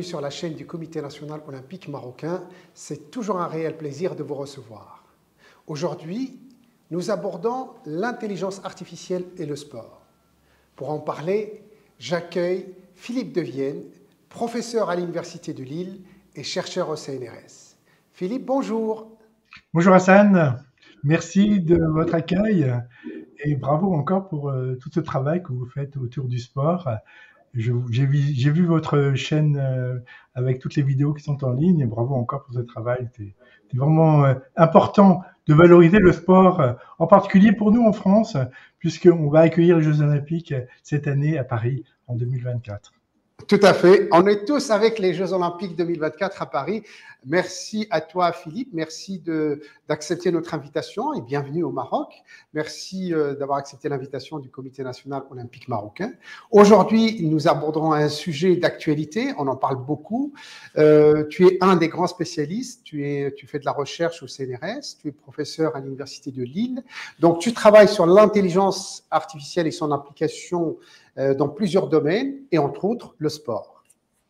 bienvenue sur la chaîne du Comité national olympique marocain. C'est toujours un réel plaisir de vous recevoir. Aujourd'hui, nous abordons l'intelligence artificielle et le sport. Pour en parler, j'accueille Philippe Devienne, professeur à l'Université de Lille et chercheur au CNRS. Philippe, bonjour. Bonjour Hassan, merci de votre accueil et bravo encore pour tout ce travail que vous faites autour du sport. J'ai vu votre chaîne avec toutes les vidéos qui sont en ligne. Bravo encore pour ce travail. C'est vraiment important de valoriser le sport, en particulier pour nous en France, puisqu'on va accueillir les Jeux Olympiques cette année à Paris en 2024. Tout à fait. On est tous avec les Jeux Olympiques 2024 à Paris. Merci à toi, Philippe. Merci d'accepter notre invitation et bienvenue au Maroc. Merci d'avoir accepté l'invitation du Comité national olympique marocain. Aujourd'hui, nous aborderons un sujet d'actualité. On en parle beaucoup. Tu es un des grands spécialistes. Tu fais de la recherche au CNRS. Tu es professeur à l'Université de Lille. Donc, tu travailles sur l'intelligence artificielle et son application dans plusieurs domaines, et entre autres, le sport.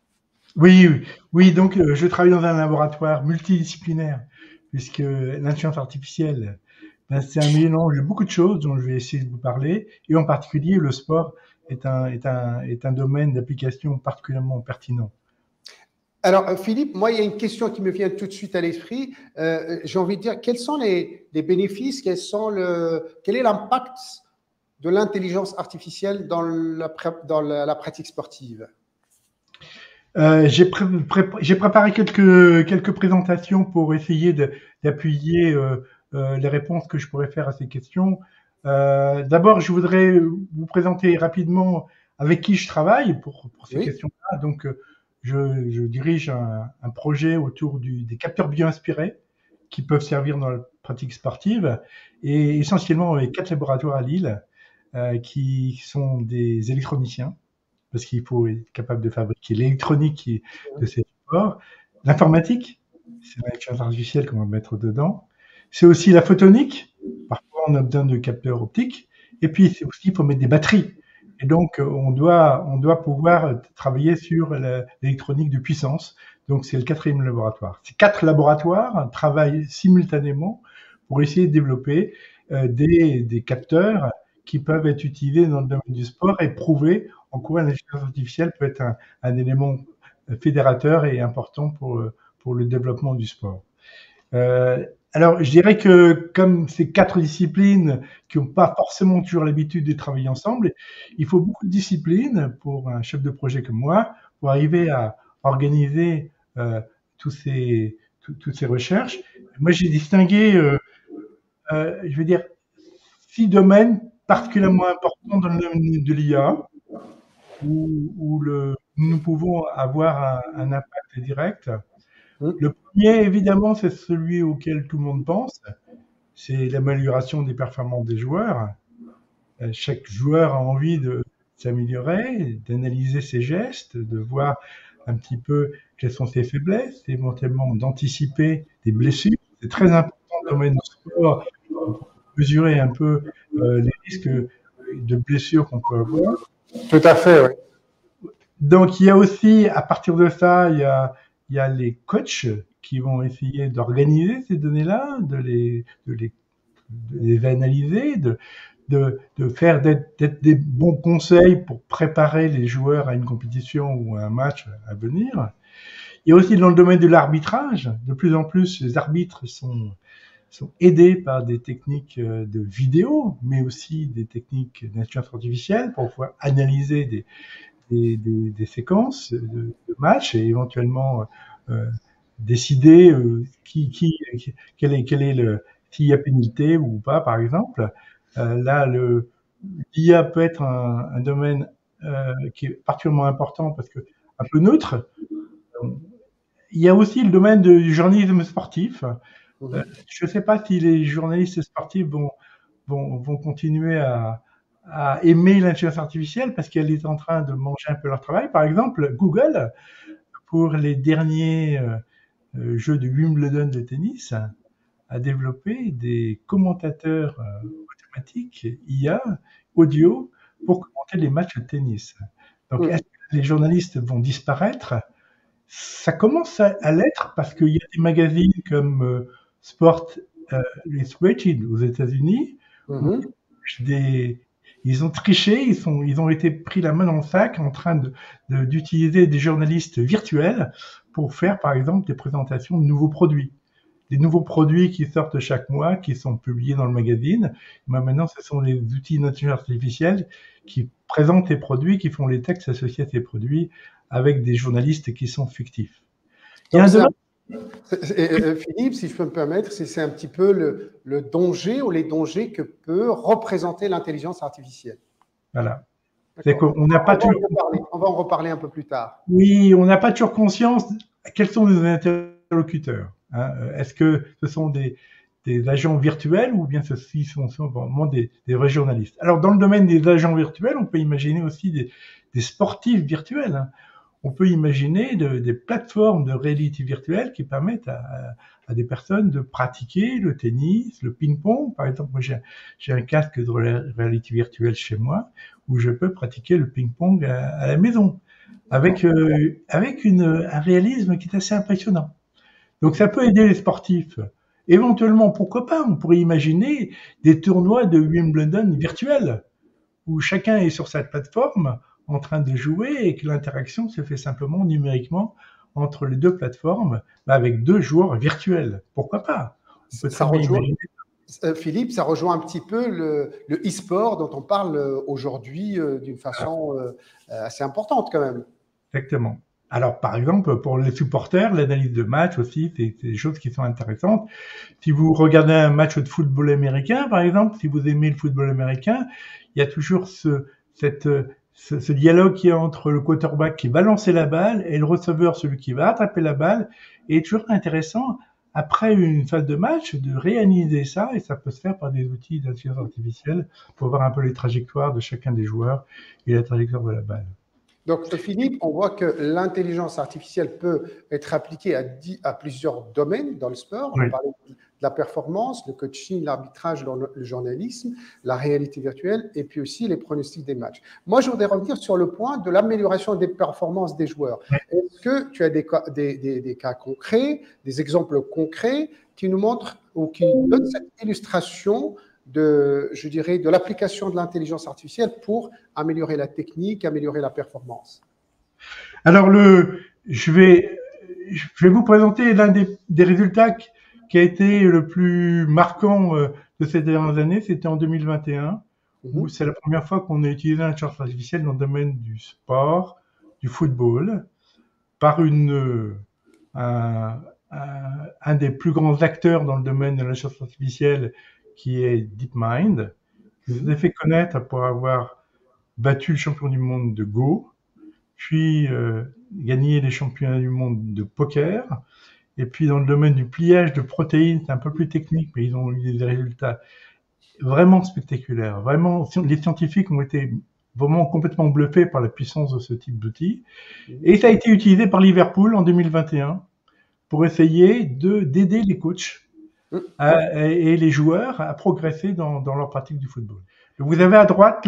Oui, donc je travaille dans un laboratoire multidisciplinaire, puisque l'intelligence artificielle, c'est un mélange de beaucoup de choses dont je vais essayer de vous parler, et en particulier le sport est un domaine d'application particulièrement pertinent. Alors, Philippe, moi, il y a une question qui me vient tout de suite à l'esprit. J'ai envie de dire, quels sont les bénéfices, quel est l'impact de l'intelligence artificielle dans la pratique sportive? J'ai préparé quelques présentations pour essayer d'appuyer les réponses que je pourrais faire à ces questions. D'abord, je voudrais vous présenter rapidement avec qui je travaille pour ces questions-là. Donc, je dirige un projet autour des capteurs bio-inspirés qui peuvent servir dans la pratique sportive, et essentiellement avec 4 laboratoires à Lille qui sont des électroniciens, parce qu'il faut être capable de fabriquer l'électronique de ces supports. L'informatique, c'est l'intelligence artificielle qu'on va mettre dedans. C'est aussi la photonique, parfois on a besoin de capteurs optiques. Et puis c'est aussi pour mettre des batteries. Et donc on doit pouvoir travailler sur l'électronique de puissance. Donc c'est le 4e laboratoire. Ces 4 laboratoires travaillent simultanément pour essayer de développer des capteurs qui peuvent être utilisés dans le domaine du sport et prouver en quoi l'intelligence artificielle peut être un élément fédérateur et important pour le développement du sport. Alors, je dirais que comme ces 4 disciplines qui n'ont pas forcément toujours l'habitude de travailler ensemble, il faut beaucoup de discipline pour un chef de projet comme moi pour arriver à organiser toutes ces recherches. Moi, j'ai distingué, je veux dire, 6 domaines particulièrement importants dans le domaine de l'IA, où nous pouvons avoir un impact direct. Le premier, évidemment, c'est celui auquel tout le monde pense, c'est l'amélioration des performances des joueurs. Chaque joueur a envie de s'améliorer, d'analyser ses gestes, de voir un petit peu quelles sont ses faiblesses, éventuellement d'anticiper des blessures. C'est très important dans le domaine du sport pour mesurer un peu les risques de blessures qu'on peut avoir. Tout à fait, oui. Donc, il y a aussi, à partir de ça, il y a les coachs qui vont essayer d'organiser ces données-là, de les analyser, d'être des bons conseils pour préparer les joueurs à une compétition ou à un match à venir. Il y a aussi dans le domaine de l'arbitrage, de plus en plus, les arbitres sont aidés par des techniques de vidéo, mais aussi des techniques d'intelligence artificielle pour pouvoir analyser des séquences de matchs et éventuellement décider s'il y a pénalité ou pas, par exemple. Là, l'IA peut être un domaine qui est particulièrement important parce que un peu neutre. Il y a aussi le domaine du journalisme sportif. Je ne sais pas si les journalistes sportifs vont continuer à aimer l'intelligence artificielle parce qu'elle est en train de manger un peu leur travail. Par exemple, Google, pour les derniers jeux de Wimbledon de tennis, a développé des commentateurs automatiques, IA, audio, pour commenter les matchs de tennis. Donc, est-ce que les journalistes vont disparaître? Ça commence à l'être parce qu'il y a des magazines comme Sport Illustrated aux États-Unis où Mhm. des, ils ont triché, ils ont été pris la main dans le sac en train d'utiliser des journalistes virtuels pour faire, par exemple, des présentations de nouveaux produits. Des nouveaux produits qui sortent chaque mois, qui sont publiés dans le magazine. Mais maintenant, ce sont des outils d'intelligence artificielle qui présentent les produits, qui font les textes associés à ces produits avec des journalistes qui sont fictifs. Il y a Donc, un domaine. Philippe, si je peux me permettre, c'est un petit peu le danger ou les dangers que peut représenter l'intelligence artificielle. Voilà. C'est D'accord. qu'on n'a pas toujours. On va en reparler un peu plus tard. Oui, on n'a pas toujours conscience quels sont nos interlocuteurs. Hein. Est-ce que ce sont des agents virtuels ou bien ceux-ci sont vraiment des vrais journalistes? Alors, dans le domaine des agents virtuels, on peut imaginer aussi des sportifs virtuels. Hein. On peut imaginer des plateformes de réalité virtuelle qui permettent à des personnes de pratiquer le tennis, le ping-pong. Par exemple, moi, j'ai un casque de réalité virtuelle chez moi où je peux pratiquer le ping-pong à la maison avec, un réalisme qui est assez impressionnant. Donc ça peut aider les sportifs. Éventuellement, pourquoi pas, on pourrait imaginer des tournois de Wimbledon virtuels où chacun est sur sa plateforme en train de jouer et que l'interaction se fait simplement numériquement entre les deux plateformes avec deux joueurs virtuels. Pourquoi pas? On peut très Ça bien rejoint, imaginer. Philippe, ça rejoint un petit peu le e-sport dont on parle aujourd'hui d'une façon assez importante quand même. Exactement. Alors, par exemple, pour les supporters, l'analyse de match aussi, c'est des choses qui sont intéressantes. Si vous regardez un match de football américain, par exemple, si vous aimez le football américain, il y a toujours ce dialogue qui est entre le quarterback qui va lancer la balle et le receveur, celui qui va attraper la balle. Et toujours intéressant, après une phase de match, de réanalyser ça, et ça peut se faire par des outils d'intelligence artificielle pour voir un peu les trajectoires de chacun des joueurs et la trajectoire de la balle. Donc, Philippe, on voit que l'intelligence artificielle peut être appliquée à plusieurs domaines dans le sport. On a Oui. parlé de la performance, le coaching, l'arbitrage, le journalisme, la réalité virtuelle et puis aussi les pronostics des matchs. Moi, je voudrais revenir sur le point de l'amélioration des performances des joueurs. Est-ce que tu as des cas concrets, des exemples concrets qui nous montrent ou qui donnent cette illustration je dirais, de l'application de l'intelligence artificielle pour améliorer la technique, améliorer la performance? Alors, je vais vous présenter l'un des résultats qui a été le plus marquant de ces dernières années. C'était en 2021, où c'est la première fois qu'on a utilisé l'intelligence artificielle dans le domaine du sport, du football, par un des plus grands acteurs dans le domaine de l'intelligence artificielle, qui est DeepMind, qui s'est fait connaître pour avoir battu le champion du monde de Go, puis gagné les championnats du monde de poker. Et puis dans le domaine du pliage de protéines, c'est un peu plus technique, mais ils ont eu des résultats vraiment spectaculaires. Vraiment, les scientifiques ont été vraiment complètement bluffés par la puissance de ce type d'outil. Et ça a été utilisé par Liverpool en 2021 pour essayer d'aider les coachs et les joueurs à progresser dans leur pratique du football. Vous avez à droite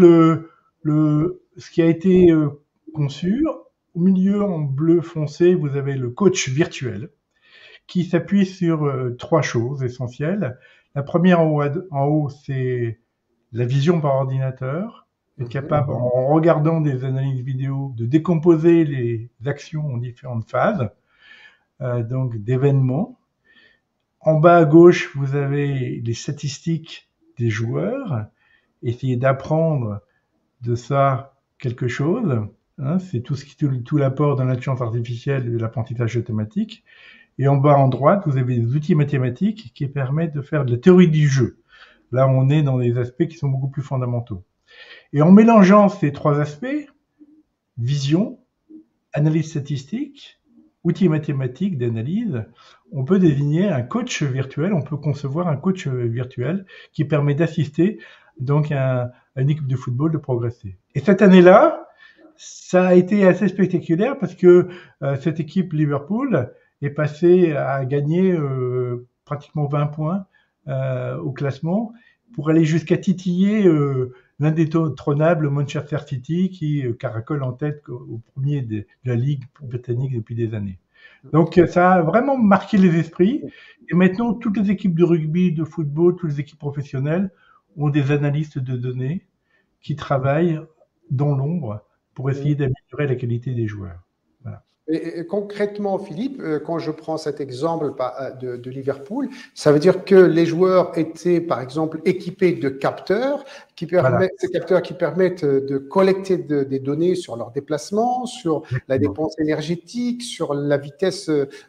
ce qui a été conçu. Au milieu, en bleu foncé, vous avez le coach virtuel qui s'appuie sur trois choses essentielles. La première en haut, c'est la vision par ordinateur, être capable, en regardant des analyses vidéo, de décomposer les actions en différentes phases, donc d'événements. En bas à gauche, vous avez les statistiques des joueurs. Essayez d'apprendre de ça quelque chose. Hein, c'est tout l'apport de l'intelligence artificielle et de l'apprentissage automatique. Et en bas en droite, vous avez des outils mathématiques qui permettent de faire de la théorie du jeu. Là, on est dans des aspects qui sont beaucoup plus fondamentaux. Et en mélangeant ces trois aspects, vision, analyse statistique, outils mathématiques d'analyse, on peut désigner un coach virtuel, on peut concevoir un coach virtuel qui permet d'assister donc à une équipe de football de progresser. Et cette année-là, ça a été assez spectaculaire parce que cette équipe Liverpool est passée à gagner pratiquement 20 points au classement pour aller jusqu'à titiller l'indétrônable Manchester City qui caracole en tête au premier de la Ligue britannique depuis des années. Donc, ça a vraiment marqué les esprits. Et maintenant, toutes les équipes de rugby, de football, toutes les équipes professionnelles ont des analystes de données qui travaillent dans l'ombre pour essayer d'améliorer la qualité des joueurs. Voilà. Et concrètement, Philippe, quand je prends cet exemple de Liverpool, ça veut dire que les joueurs étaient, par exemple, équipés de capteurs, Voilà, ces capteurs qui permettent de collecter des données sur leurs déplacements, sur la exactement. dépense énergétique, sur la vitesse,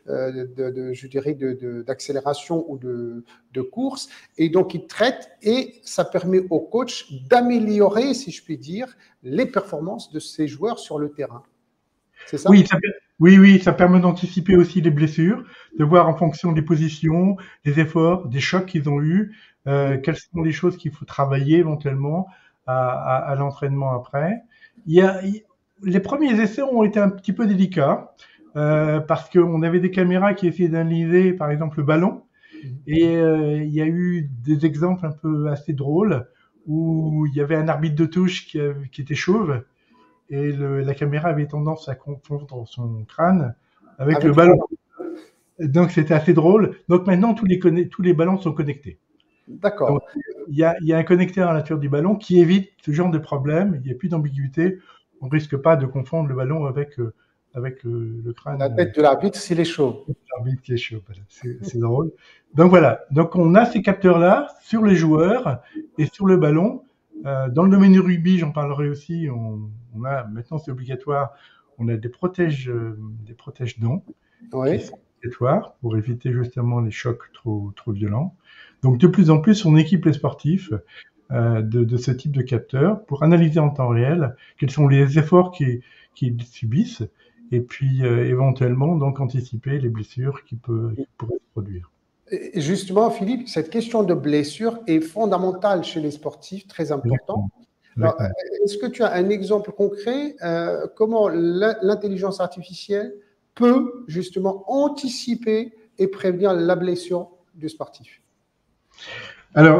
je dirais, d'accélération ou de course. Et donc, ils traitent et ça permet au coach d'améliorer, si je puis dire, les performances de ces joueurs sur le terrain. C'est ça? Oui, oui, ça permet d'anticiper aussi les blessures, de voir en fonction des positions, des efforts, des chocs qu'ils ont eus, quelles sont les choses qu'il faut travailler éventuellement à l'entraînement après. Il y a, il- les premiers essais ont été un petit peu délicats parce qu'on avait des caméras qui essayaient d'analyser, par exemple, le ballon, et il y a eu des exemples un peu assez drôles où il y avait un arbitre de touche qui était chauve et la caméra avait tendance à confondre son crâne avec le Avec le ballon. ballon. Donc c'était assez drôle. Donc maintenant tous les ballons sont connectés. Donc D'accord. il y a un connecteur à l'intérieur du ballon qui évite ce genre de problème. Il n'y a plus d'ambiguïté. On risque pas de confondre le ballon avec le La crâne tête de l'arbitre, s'il est chaud. de l'arbitre qui est chaud. Voilà. C'est drôle. Donc voilà. Donc on a ces capteurs-là sur les joueurs et sur le ballon. Dans le domaine du rugby, j'en parlerai aussi. On a maintenant c'est obligatoire. On a des protèges-dents qui Oui. sont obligatoires pour éviter justement les chocs trop violents. Donc de plus en plus, on équipe les sportifs de ce type de capteurs pour analyser en temps réel quels sont les efforts qu'ils subissent et puis éventuellement donc anticiper les blessures qui pourraient se produire. Et justement, Philippe, cette question de blessure est fondamentale chez les sportifs, très important. Exactement. Alors, Exactement. est-ce que tu as un exemple concret comment l'intelligence artificielle peut justement anticiper et prévenir la blessure du sportif? Alors,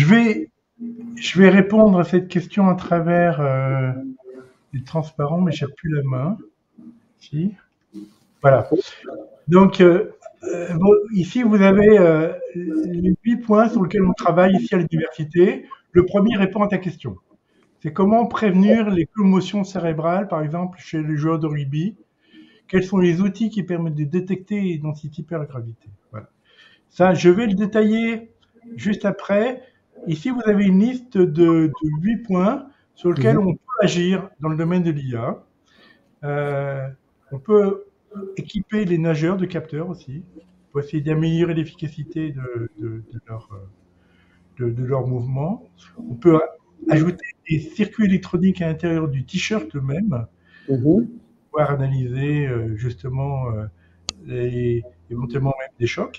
je vais répondre à cette question à travers les transparents, mais j'ai plus la main. Si. Voilà. Donc, bon, ici, vous avez les 8 points sur lesquels on travaille ici à l'université. Le premier répond à ta question. C'est comment prévenir les commotions cérébrales, par exemple, chez les joueurs de rugby. Quels sont les outils qui permettent de détecter et d'anticiper la gravité. Voilà. Ça, je vais le détailler juste après. Ici, vous avez une liste de 8 points sur lesquels Mhm. on peut agir dans le domaine de l'IA. On peut équiper les nageurs de capteurs aussi, pour essayer d'améliorer l'efficacité de leur mouvement. On peut ajouter des circuits électroniques à l'intérieur du t-shirt eux-mêmes, Mhm. pouvoir analyser justement éventuellement même des chocs.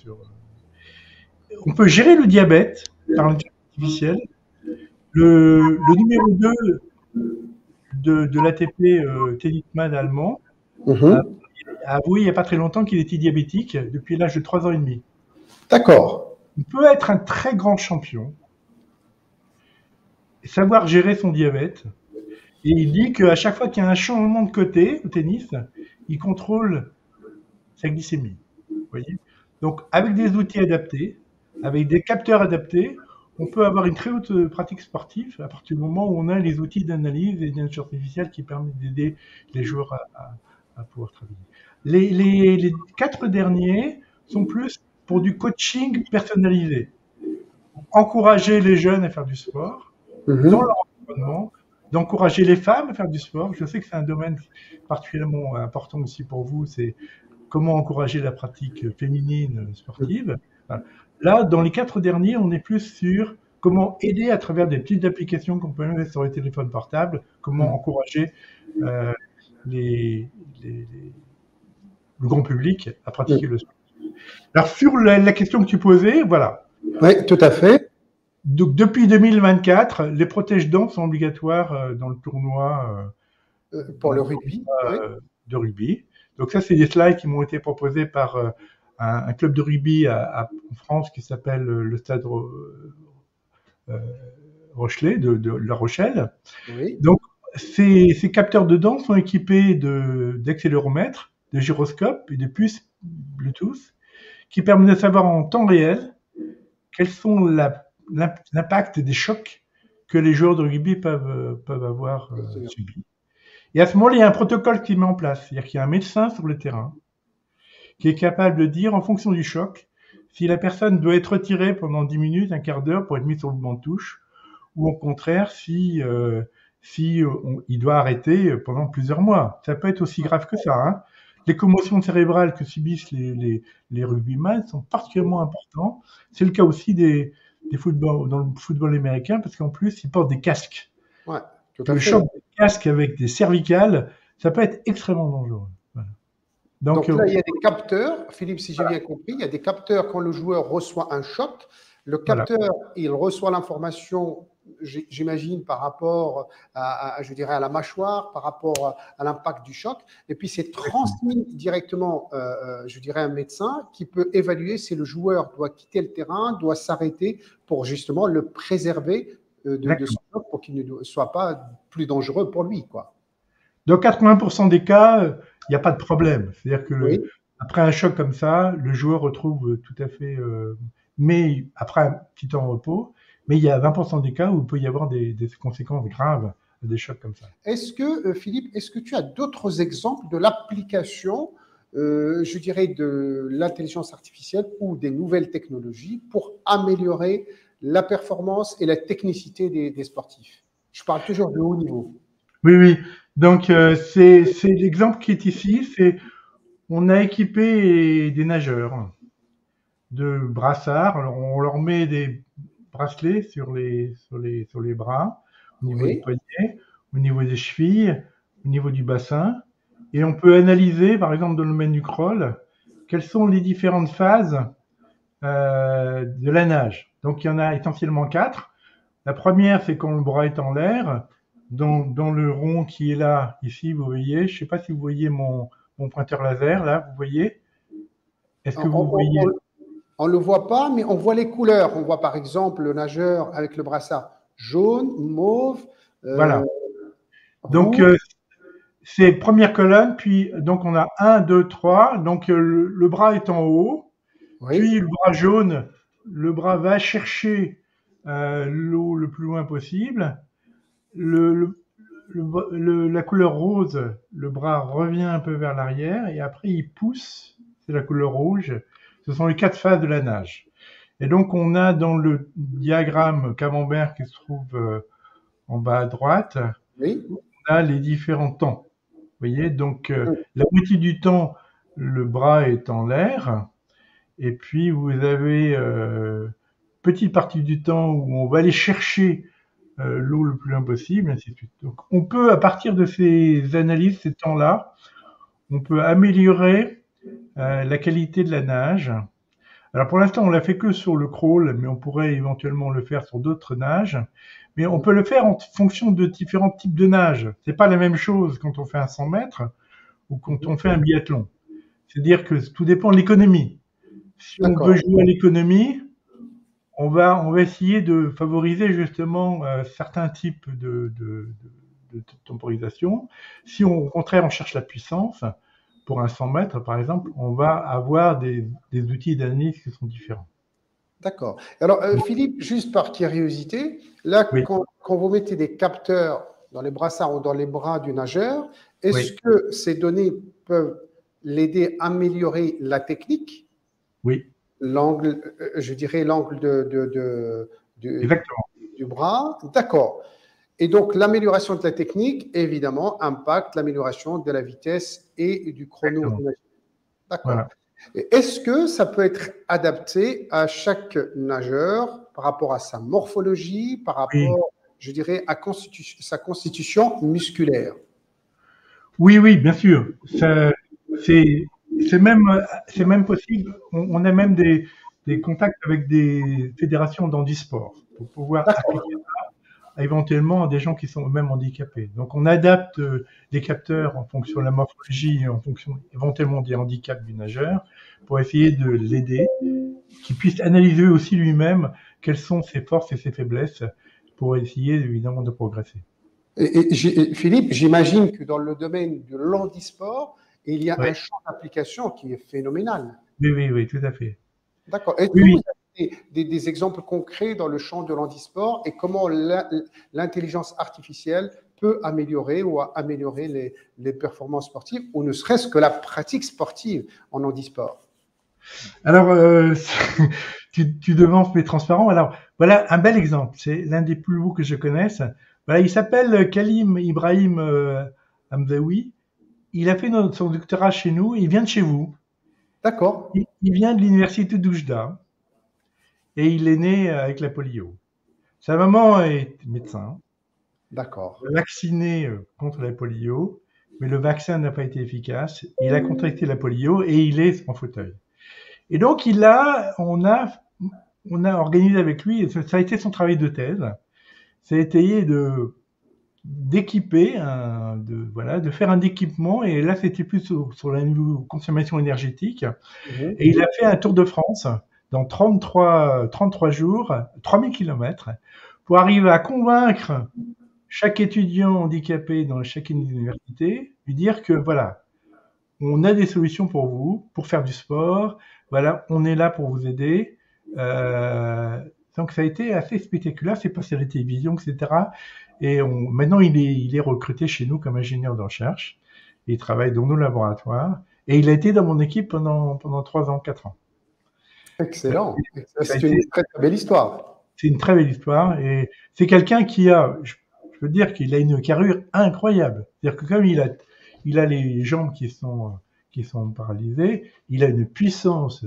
On peut gérer le diabète par l'intelligence artificielle. Le numéro 2 de l'ATP Tennisman allemand a Mhm. avoué il n'y a pas très longtemps qu'il était diabétique depuis l'âge de 3 ans et demi. D'accord. On peut être un très grand champion et savoir gérer son diabète. Et il dit qu'à chaque fois qu'il y a un changement de côté au tennis, il contrôle sa glycémie. Vous voyez. Donc, avec des outils adaptés, avec des capteurs adaptés, on peut avoir une très haute pratique sportive à partir du moment où on a les outils d'analyse et d'intelligence artificielle qui permettent d'aider les joueurs à pouvoir travailler. Les 4 derniers sont plus pour du coaching personnalisé. Encourager les jeunes à faire du sport dans Mhm. leur environnement, d'encourager les femmes à faire du sport. Je sais que c'est un domaine particulièrement important aussi pour vous, c'est comment encourager la pratique féminine sportive. Voilà. Là, dans les 4 derniers, on est plus sur comment aider à travers des petites applications qu'on peut mettre sur les téléphones portables, comment encourager euh, les, les, le grand public à pratiquer Mhm. le sport. Alors, sur la question que tu posais, voilà. Oui, tout à fait. Donc, depuis 2024, les protège-dents sont obligatoires dans le tournoi, Pour le rugby, oui. de rugby. Donc ça, c'est des slides qui m'ont été proposés par un club de rugby en France qui s'appelle le Stade Rochelet de La Rochelle. Oui. Donc ces capteurs de dents sont équipés d'accéléromètres de gyroscopes et de puces Bluetooth qui permettent de savoir en temps réel quels sont l'impact des chocs que les joueurs de rugby peuvent avoir subis. Et à ce moment-là, il y a un protocole qui met en place. C'est-à-dire qu'il y a un médecin sur le terrain qui est capable de dire, en fonction du choc, si la personne doit être retirée pendant 10 minutes, un quart d'heure pour être mise sur le banc de touche, ou au contraire, si il doit arrêter pendant plusieurs mois. Ça peut être aussi grave que ça. Hein. Les commotions cérébrales que subissent les rugbyman sont particulièrement importantes. C'est le cas aussi des dans le football américain, parce qu'en plus, ils portent des casques. Ouais, tout à le fait. choc des casques avec des cervicales, ça peut être extrêmement dangereux. Voilà. Donc là, il y a des capteurs, Philippe, si j'ai bien compris, il y a des capteurs quand le joueur reçoit un choc. Le capteur, il reçoit l'information, j'imagine, par rapport je dirais, à la mâchoire, par rapport à l'impact du choc, et puis c'est transmis directement, je dirais, à un médecin qui peut évaluer si le joueur doit quitter le terrain, doit s'arrêter pour justement le préserver de ce choc pour qu'il ne soit pas plus dangereux pour lui, quoi. Dans 80% des cas, il n'y a pas de problème. C'est-à-dire que après un choc comme ça, le joueur retrouve tout à fait, mais après un petit temps de repos, mais il y a 20% des cas où il peut y avoir des conséquences graves des chocs comme ça. Est-ce que, Philippe, est-ce que tu as d'autres exemples de l'application, je dirais, de l'intelligence artificielle ou des nouvelles technologies pour améliorer la performance et la technicité des sportifs? Je parle toujours de haut niveau. Oui. Donc, c'est l'exemple qui est ici. On a équipé des nageurs de brassards. Alors, on leur met des bracelets sur les bras, au niveau du poignet, au niveau des chevilles, au niveau du bassin. Et on peut analyser, par exemple, dans le domaine du crawl, quelles sont les différentes phases de la nage. Donc, il y en a essentiellement 4. La première, c'est quand le bras est en l'air. Dans le rond qui est là, ici, vous voyez, je ne sais pas si vous voyez mon pointeur laser, là, vous voyez? Est-ce que vous voyez? On ne le voit pas, mais on voit les couleurs. On voit par exemple le nageur avec le brassard jaune, mauve. Voilà. Donc, c'est première colonne, puis donc on a 1, 2, 3. Donc, le bras est en haut, puis le bras jaune, le bras va chercher l'eau le plus loin possible. La couleur rose, le bras revient un peu vers l'arrière et après il pousse, c'est la couleur rouge. Ce sont les 4 phases de la nage. Et donc on a dans le diagramme camembert qui se trouve en bas à droite, on a les différents temps. Vous voyez, donc la moitié du temps, le bras est en l'air. Et puis vous avez petite partie du temps où on va aller chercher l'eau le plus loin possible, ainsi de suite. Donc, on peut, à partir de ces analyses, ces temps-là, on peut améliorer la qualité de la nage. Alors, pour l'instant, on l'a fait que sur le crawl, mais on pourrait éventuellement le faire sur d'autres nages. Mais on peut le faire en fonction de différents types de nage. C'est pas la même chose quand on fait un 100 mètres ou quand on fait un biathlon. C'est-à-dire que tout dépend de l'économie. Si on veut jouer à l'économie, on va essayer de favoriser justement certains types de temporisation. Si au contraire on cherche la puissance, pour un 100 mètres par exemple, on va avoir des outils d'analyse qui sont différents. D'accord. Alors Philippe, juste par curiosité, là quand vous mettez des capteurs dans les brassards ou dans les bras du nageur, est-ce que ces données peuvent l'aider à améliorer la technique? Oui. L'angle, je dirais l'angle du bras. D'accord. Et donc, l'amélioration de la technique, évidemment, impacte l'amélioration de la vitesse et du chrono. D'accord. Voilà. Est-ce que ça peut être adapté à chaque nageur par rapport à sa morphologie, par rapport, je dirais, à sa constitution musculaire? Oui, bien sûr. C'est même possible. On a même des contacts avec des fédérations d'handisport pour pouvoir appliquer ça éventuellement à des gens qui sont eux-mêmes handicapés. Donc, on adapte des capteurs en fonction de la morphologie et en fonction éventuellement des handicaps du nageur pour essayer de l'aider, qu'il puisse analyser aussi lui-même quelles sont ses forces et ses faiblesses pour essayer évidemment de progresser. Et Philippe, j'imagine que dans le domaine de l'handisport, Et il y a Oui, un champ d'application qui est phénoménal. oui, oui, oui, tout à fait. D'accord. Est-ce Oui, que vous oui. avez des exemples concrets dans le champ de l'handisport et comment l'intelligence artificielle peut améliorer ou améliorer les performances sportives ou ne serait-ce que la pratique sportive en handisport? Alors, tu devances mes transparents. Alors, voilà un bel exemple. C'est l'un des plus beaux que je connaisse. Voilà, il s'appelle Kalim Ibrahim Hamzaoui. Il a fait son doctorat chez nous. Il vient de chez vous. D'accord. Il vient de l'université d'Oujda et il est né avec la polio. Sa maman est médecin, D'accord. vacciné contre la polio, mais le vaccin n'a pas été efficace. Il a contracté la polio et il est en fauteuil. Et donc, on a organisé avec lui, et ça a été son travail de thèse, c'est essayer d'équiper, voilà, de faire un équipement, et là c'était plus sur la niveau consommation énergétique, Mhm. et il a fait un tour de France dans 33 jours, 3000 kilomètres, pour arriver à convaincre chaque étudiant handicapé dans chaque université, lui dire que voilà, on a des solutions pour vous, pour faire du sport. Voilà, on est là pour vous aider. Euh, donc ça a été assez spectaculaire, c'est passé à la télévision, etc. Et maintenant il est recruté chez nous comme ingénieur de recherche. Il travaille dans nos laboratoires et il a été dans mon équipe pendant 3 ans, 4 ans. Excellent. Ça a C'est été, une très, très belle histoire. c'est une très belle histoire et c'est quelqu'un qui je peux dire qu'il a une carrure incroyable. C'est-à-dire que comme il a les jambes qui sont paralysées, il a une puissance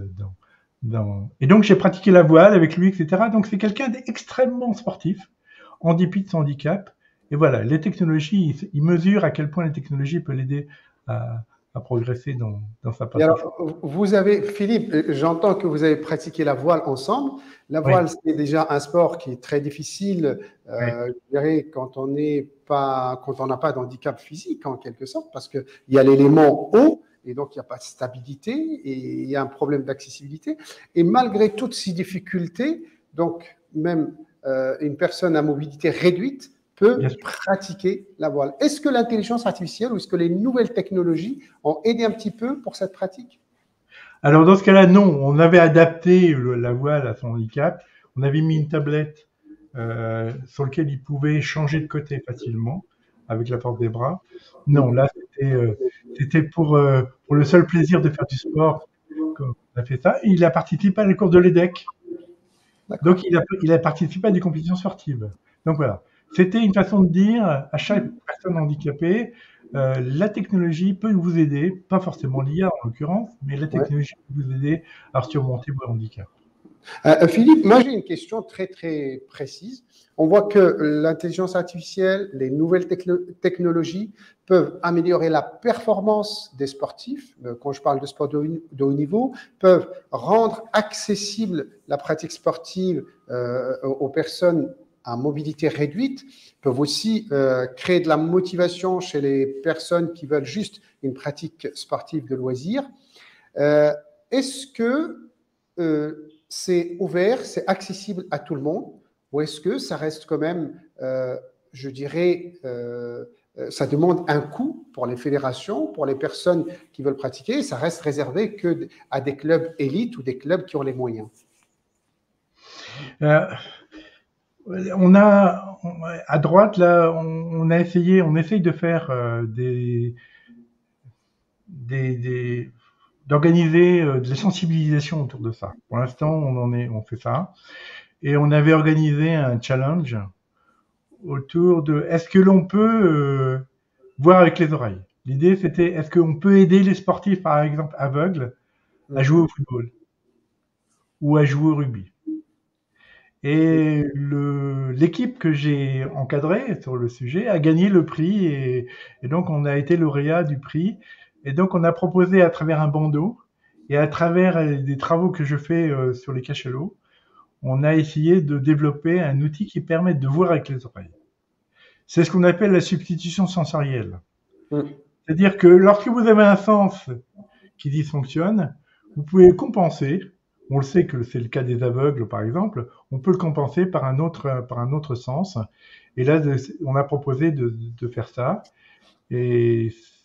et donc j'ai pratiqué la voile avec lui, etc. Donc c'est quelqu'un d'extrêmement sportif, en dépit de son handicap. Et voilà, les technologies, il mesure à quel point les technologies peuvent l'aider à, à progresser dans sa Et pratique. alors, vous avez, Philippe, j'entends que vous avez pratiqué la voile ensemble. La Oui, voile, c'est déjà un sport qui est très difficile, oui, je dirais, quand on n'a pas d'handicap physique, en quelque sorte, parce qu'il y a l'élément eau, et donc il n'y a pas de stabilité, et il y a un problème d'accessibilité. Et malgré toutes ces difficultés, donc même une personne à mobilité réduite bien peut sûr. pratiquer la voile. Est-ce que l'intelligence artificielle ou est-ce que les nouvelles technologies ont aidé un petit peu pour cette pratique? Alors dans ce cas-là, non, on avait adapté la voile à son handicap. On avait mis une tablette sur laquelle il pouvait changer de côté facilement avec la force des bras. Non, là c'était pour le seul plaisir de faire du sport qu'on a fait ça. Il a participé à la course de l'EDEC, donc D'accord. il a participé à des compétitions sportives. Donc voilà, c'était une façon de dire à chaque personne handicapée, la technologie peut vous aider, pas forcément l'IA en l'occurrence, mais la Ouais. technologie peut vous aider à surmonter vos handicaps. Philippe, moi j'ai une question très très précise. On voit que l'intelligence artificielle, les nouvelles technologies peuvent améliorer la performance des sportifs. Quand je parle de sport de haut niveau, peuvent rendre accessible la pratique sportive aux personnes à mobilité réduite, peuvent aussi créer de la motivation chez les personnes qui veulent juste une pratique sportive de loisir. Euh, Est-ce que c'est ouvert, c'est accessible à tout le monde, ou est-ce que ça reste quand même, je dirais, ça demande un coût pour les fédérations, pour les personnes qui veulent pratiquer, et ça reste réservé que à des clubs élites ou des clubs qui ont les moyens? Euh, à droite là, on essaye de faire des d'organiser de la sensibilisation autour de ça. Pour l'instant, on fait ça. Et on avait organisé un challenge autour de est-ce que l'on peut voir avec les oreilles. L'idée, c'était est-ce qu'on peut aider les sportifs, par exemple aveugles, à jouer au football ou à jouer au rugby. Et l'équipe que j'ai encadrée sur le sujet a gagné le prix et donc on a été lauréat du prix. Et donc on a proposé à travers un bandeau et à travers des travaux que je fais sur les cachalots, on a essayé de développer un outil qui permet de voir avec les oreilles. C'est ce qu'on appelle la substitution sensorielle. Mm. C'est-à-dire que lorsque vous avez un sens qui dysfonctionne, vous pouvez compenser. On le sait que c'est le cas des aveugles, par exemple. On peut le compenser par un autre sens. Et là, on a proposé de faire ça. Et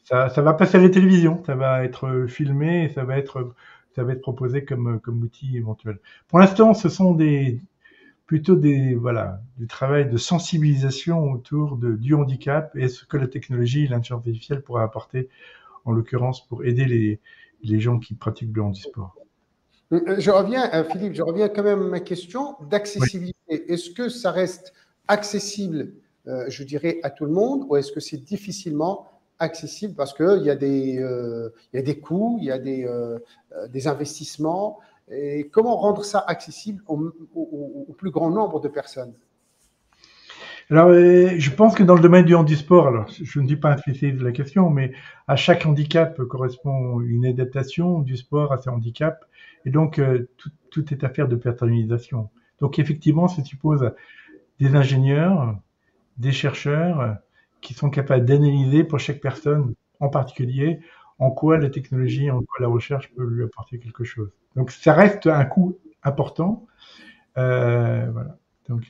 Ça va passer à la télévision, ça va être filmé, et ça va être proposé comme outil éventuel. Pour l'instant, ce sont plutôt voilà, du travail de sensibilisation autour du handicap et ce que la technologie et l'intelligence artificielle pourraient apporter, en l'occurrence, pour aider les gens qui pratiquent le handisport. Je reviens, Philippe, je reviens quand même à ma question Oui. d'accessibilité. Est-ce que ça reste accessible, je dirais, à tout le monde, ou est-ce que c'est difficilement accessible parce qu'il il y a des coûts, il y a des investissements, et comment rendre ça accessible au plus grand nombre de personnes? Alors, je pense que dans le domaine du handisport, alors je ne dis pas un spécialiste de la question, mais à chaque handicap correspond une adaptation du sport à ces handicaps, et donc tout est affaire de personnalisation. Donc effectivement, ça suppose des ingénieurs, des chercheurs qui sont capables d'analyser pour chaque personne en particulier en quoi la technologie, en quoi la recherche peut lui apporter quelque chose. Donc ça reste un coût important. Voilà. Donc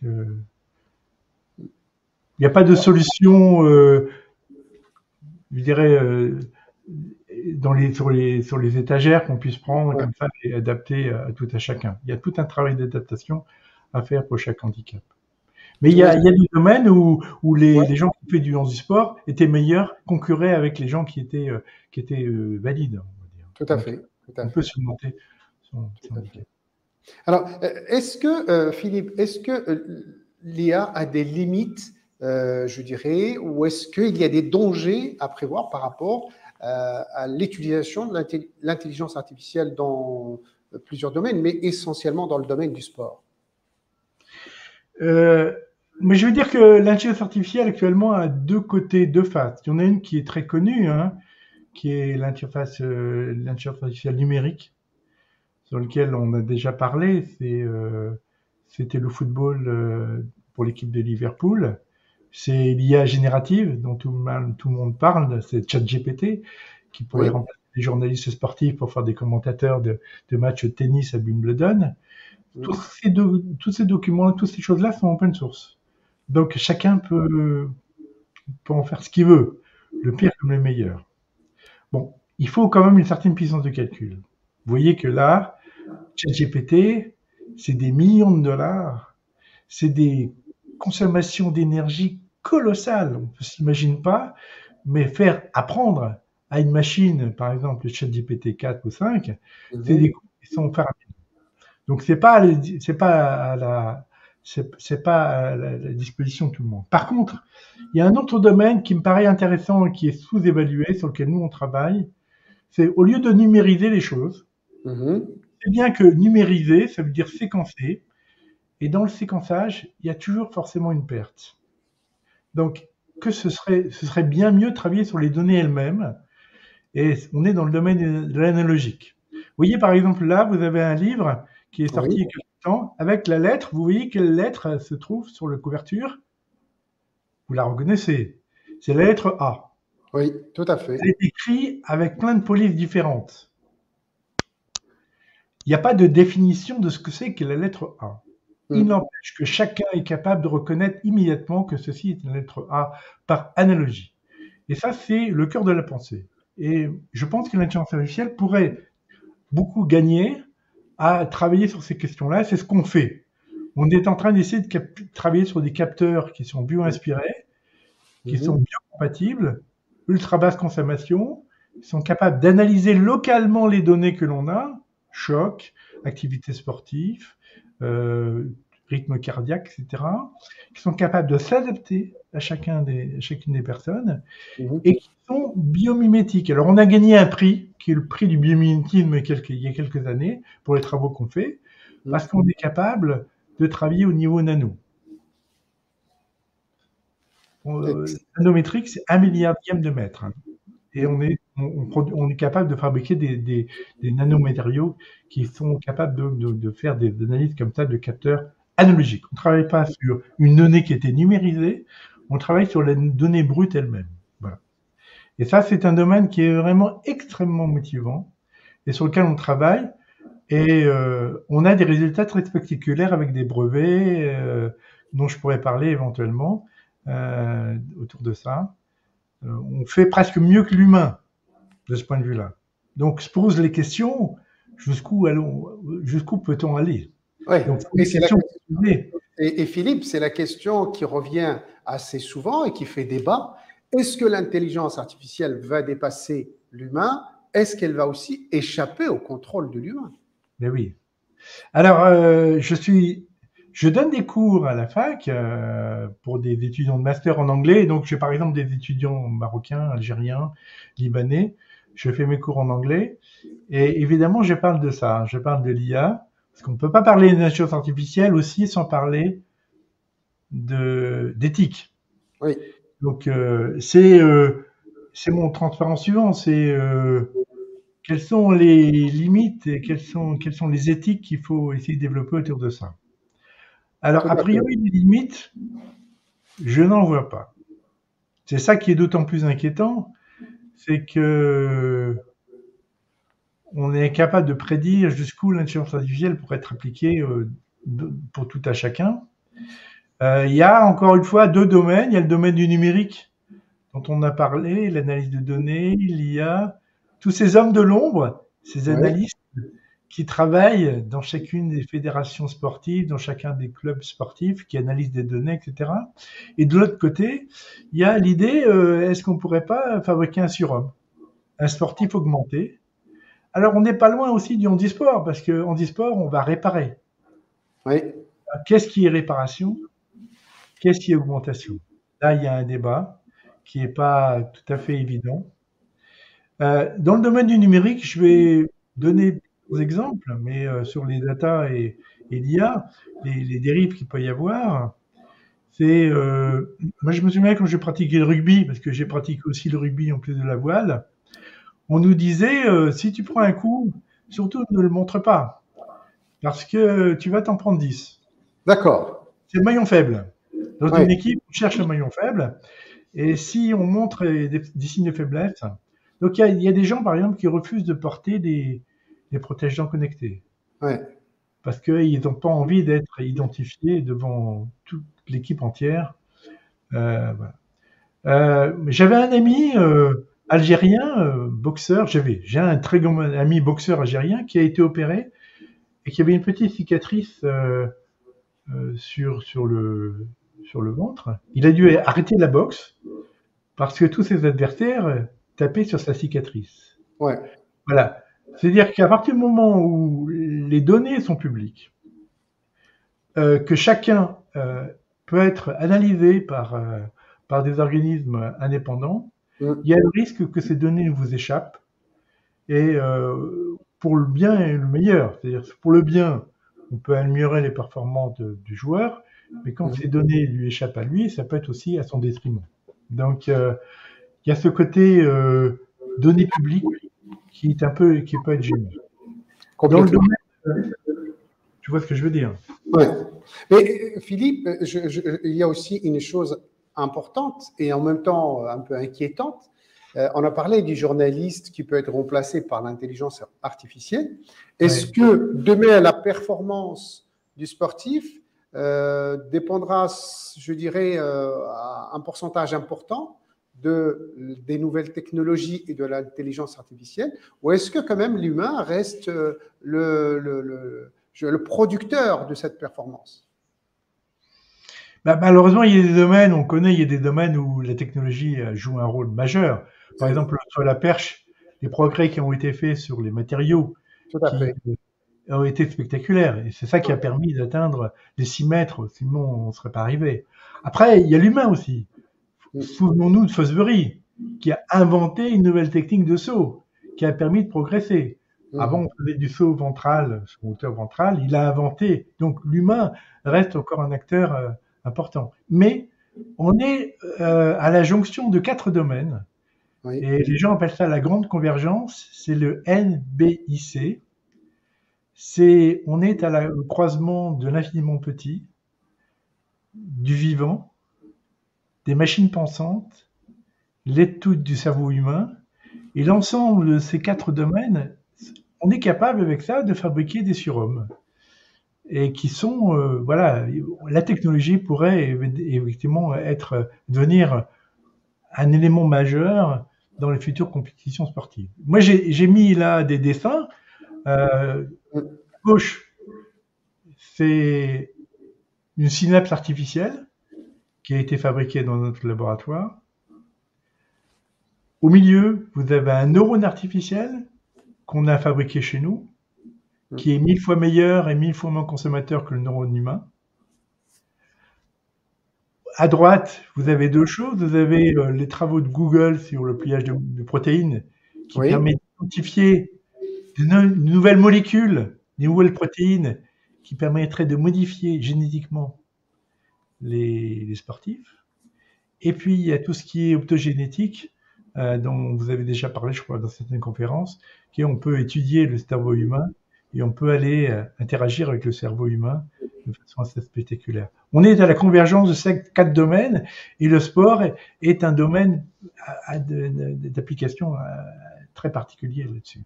il n'y a pas de solution, je dirais, sur les étagères qu'on puisse prendre Ouais. comme ça et adapter à tout à chacun. Il y a tout un travail d'adaptation à faire pour chaque handicap. Mais il y a des domaines où Ouais, les gens qui font du handisport étaient meilleurs, concurraient avec les gens qui étaient valides, on va dire. tout à Donc, fait, tout à on peut fait, surmonter son tout à fait. handicap. Alors, est-ce que, Philippe, est-ce que l'IA a des limites, je dirais, ou est-ce qu'il y a des dangers à prévoir par rapport à l'utilisation de l'intelligence artificielle dans plusieurs domaines, mais essentiellement dans le domaine du sport? Euh, mais je veux dire que l'intelligence artificielle actuellement a deux côtés, deux faces. Il y en a une qui est très connue, hein, qui est l'intelligence artificielle numérique, sur lequel on a déjà parlé. C'était le football pour l'équipe de Liverpool. C'est l'IA générative dont tout le monde parle, c'est ChatGPT, qui pourrait Oui. remplacer les journalistes sportifs pour faire des commentateurs de matchs de tennis à Wimbledon. Tous ces documents, toutes ces choses-là sont open source. Donc chacun peut en faire ce qu'il veut, le pire comme le meilleur. Bon, il faut quand même une certaine puissance de calcul. Vous voyez que là, ChatGPT, c'est des millions de dollars, c'est des consommations d'énergie colossales, on ne s'imagine pas, mais faire apprendre à une machine, par exemple le ChatGPT 4 ou 5, c'est des Mhm. coûts qui sont faramineux. Donc c'est pas à la disposition de tout le monde. Par contre, il y a un autre domaine qui me paraît intéressant et qui est sous-évalué, sur lequel nous on travaille, c'est au lieu de numériser les choses, Mhm. c'est bien que numériser, ça veut dire séquencer, et dans le séquençage, il y a toujours forcément une perte. Donc, ce serait bien mieux de travailler sur les données elles-mêmes, et on est dans le domaine de l'analogique. Vous voyez, par exemple, là, vous avez un livre qui est sorti Oui, il y a quelque temps, avec la lettre, vous voyez quelle lettre se trouve sur la couverture? Vous la reconnaissez. C'est la lettre A. oui, tout à fait. Elle est écrite avec plein de polices différentes. Il n'y a pas de définition de ce que c'est que la lettre A. Il Mm. n'empêche que chacun est capable de reconnaître immédiatement que ceci est une lettre A par analogie. Et ça, c'est le cœur de la pensée. Et je pense que l'intelligence artificielle pourrait beaucoup gagner à travailler sur ces questions-là. C'est ce qu'on fait. On est en train d'essayer de travailler sur des capteurs qui sont bio-inspirés, qui sont Mhm. biocompatibles, ultra basse consommation, qui sont capables d'analyser localement les données que l'on a, choc, activité sportive, euh, rythme cardiaque, etc., qui sont capables de s'adapter à chacune des personnes et Mhm. qui sont biomimétiques. Alors, on a gagné un prix, qui est le prix du biomimétisme il y a quelques années, pour les travaux qu'on fait, parce Mhm. qu'on est capable de travailler au niveau nano. Nanométrique, c'est 1 milliardième de mètre, hein. Et on est capable de fabriquer des nanomatériaux qui sont capables de faire des analyses comme ça de capteurs analogiques. On ne travaille pas sur une donnée qui a été numérisée, on travaille sur la donnée brute elle-même. Voilà. Et ça, c'est un domaine qui est vraiment extrêmement motivant et sur lequel on travaille. Et on a des résultats très spectaculaires avec des brevets dont je pourrais parler éventuellement autour de ça. on fait presque mieux que l'humain de ce point de vue-là. Donc se posent les questions, jusqu'où peut-on aller? Oui, Donc et les questions et Philippe, c'est la question qui revient assez souvent et qui fait débat. Est-ce que l'intelligence artificielle va dépasser l'humain? Est-ce qu'elle va aussi échapper au contrôle de l'humain? Mais oui. Alors, je donne des cours à la fac pour des étudiants de master en anglais. Donc, j'ai par exemple des étudiants marocains, algériens, libanais. Je fais mes cours en anglais. Et évidemment, je parle de ça. Je parle de l'IA. Parce qu'on ne peut pas parler d'intelligence artificielle aussi sans parler d'éthique. Oui. Donc, c'est mon transparent suivant. C'est quelles sont les limites et quelles sont les éthiques qu'il faut essayer de développer autour de ça. Alors, Tout a à fait. priori, les limites, je n'en vois pas. C'est ça qui est d'autant plus inquiétant, c'est que on est incapable de prédire jusqu'où l'intelligence artificielle pourrait être appliquée pour tout à chacun. Il y a encore une fois deux domaines. Il y a le domaine du numérique dont on a parlé, l'analyse de données, l'IA, tous ces hommes de l'ombre, ces Oui. analystes qui travaillent dans chacune des fédérations sportives, dans chacun des clubs sportifs, qui analysent des données, etc. Et de l'autre côté, il y a l'idée, est-ce qu'on pourrait pas fabriquer un surhomme, un sportif augmenté? Alors, on n'est pas loin aussi du handisport, parce que handisport, on va réparer. Oui. Qu'est-ce qui est réparation? Qu'est-ce qui est augmentation? Là, il y a un débat qui n'est pas tout à fait évident. Dans le domaine du numérique, je vais donner des exemples, mais sur les data et l'IA, les dérives qu'il peut y avoir, c'est moi je me souviens quand je pratiquais le rugby, parce que j'ai pratiqué aussi le rugby en plus de la voile, on nous disait si tu prends un coup, surtout ne le montre pas, parce que tu vas t'en prendre 10. D'accord. C'est le maillon faible. Dans Oui. une équipe, on cherche le maillon faible, et si on montre des signes de faiblesse, donc il y a des gens par exemple qui refusent de porter des protège-dents connectés Oui. parce qu'ils n'ont pas envie d'être identifiés devant toute l'équipe entière. Voilà. J'avais un ami algérien, boxeur. J'ai un très grand ami boxeur algérien qui a été opéré et qui avait une petite cicatrice sur le ventre. Il a dû arrêter la boxe parce que tous ses adversaires tapaient sur sa cicatrice. Oui. Voilà. C'est-à-dire qu'à partir du moment où les données sont publiques, que chacun peut être analysé par des organismes indépendants, il y a le risque que ces données vous échappent. Et pour le bien et le meilleur, c'est-à-dire pour le bien, on peut améliorer les performances du joueur, mais quand ces données lui échappent à lui, ça peut être aussi à son détriment. Donc il y a ce côté données publiques qui peut être gênant. Dans le domaine, tu vois ce que je veux dire? Oui. Mais Philippe, il y a aussi une chose importante et en même temps un peu inquiétante. On a parlé du journaliste qui peut être remplacé par l'intelligence artificielle. Est-ce que demain la performance du sportif dépendra, je dirais, à un pourcentage important des nouvelles technologies et de l'intelligence artificielle, ou est-ce que quand même l'humain reste le producteur de cette performance? Malheureusement, il y a des domaines, on connaît, il y a des domaines où la technologie joue un rôle majeur. Par exemple, sur la perche, les progrès qui ont été faits sur les matériaux ont été spectaculaires. Et c'est ça qui a permis d'atteindre les 6 mètres, sinon on ne serait pas arrivé. Après, il y a l'humain aussi. Souvenons-nous de Fosbury, qui a inventé une nouvelle technique de saut, qui a permis de progresser. Avant, on faisait du saut ventral, sur hauteur ventrale, il a inventé. Donc, l'humain reste encore un acteur important. Mais on est à la jonction de 4 domaines. Oui. Et les gens appellent ça la grande convergence. C'est le NBIC. On est à au croisement de l'infiniment petit, du vivant, des machines pensantes, l'étude du cerveau humain. Et l'ensemble de ces 4 domaines, on est capable avec ça de fabriquer des surhommes. Et qui sont, voilà, la technologie pourrait effectivement devenir un élément majeur dans les futures compétitions sportives. Moi, j'ai mis là des dessins. À gauche, c'est une synapse artificielle qui a été fabriquée dans notre laboratoire. Au milieu, vous avez un neurone artificiel qu'on a fabriqué chez nous, qui est 1000 fois meilleur et 1000 fois moins consommateur que le neurone humain. À droite, vous avez deux choses. Vous avez les travaux de Google sur le pliage de protéines qui permet d'identifier de nouvelles molécules, des nouvelles protéines qui permettraient de modifier génétiquement les sportifs. Et puis, il y a tout ce qui est optogénétique, dont vous avez déjà parlé, je crois, dans certaines conférences, qui on peut étudier le cerveau humain et on peut aller interagir avec le cerveau humain de façon assez spectaculaire. On est à la convergence de ces 4 domaines et le sport est un domaine d'application très particulier là-dessus.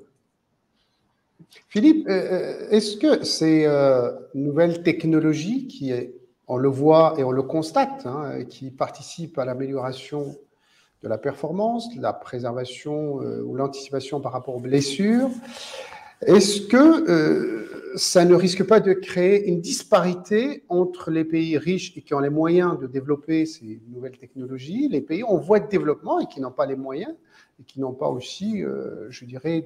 Philippe, est-ce que ces nouvelles technologies qui, on le voit et on le constate, hein, qui participent à l'amélioration de la performance, de la préservation ou l'anticipation par rapport aux blessures, est-ce que ça ne risque pas de créer une disparité entre les pays riches et qui ont les moyens de développer ces nouvelles technologies, les pays en voie de développement et qui n'ont pas les moyens et qui n'ont pas aussi, je dirais,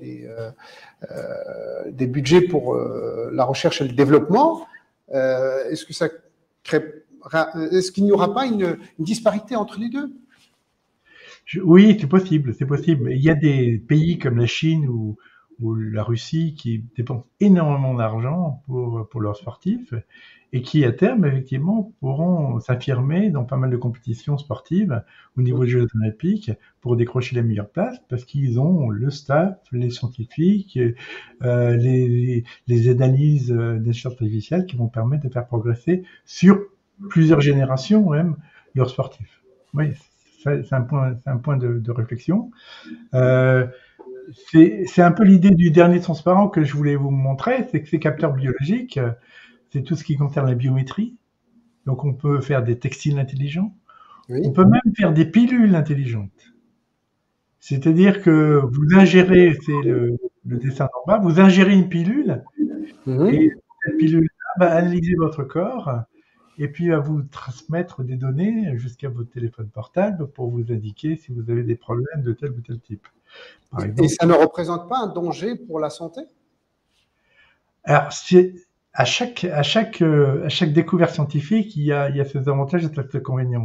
des budgets pour la recherche et le développement? Est-ce que ça est-ce qu'il n'y aura pas une disparité entre les deux? Oui, c'est possible, c'est possible. Il y a des pays comme la Chine ou la Russie qui dépensent énormément d'argent pour leurs sportifs et qui, à terme, effectivement, pourront s'affirmer dans pas mal de compétitions sportives au niveau des Jeux olympiques pour décrocher la meilleure place parce qu'ils ont le staff, les scientifiques, les analyses d'intelligence artificielle qui vont permettre de faire progresser sur plusieurs générations même leurs sportifs. Oui, c'est un point de réflexion. C'est un peu l'idée du dernier transparent que je voulais vous montrer, c'est que ces capteurs biologiques, c'est tout ce qui concerne la biométrie. Donc on peut faire des textiles intelligents, on peut même faire des pilules intelligentes. C'est-à-dire que vous ingérez, c'est le dessin en bas, vous ingérez une pilule, et cette pilule-là va analyser votre corps, et puis va vous transmettre des données jusqu'à votre téléphone portable pour vous indiquer si vous avez des problèmes de tel ou tel type. Par exemple. Et ça ne représente pas un danger pour la santé? Alors, à chaque découverte scientifique, il y a ses avantages et ses inconvénients.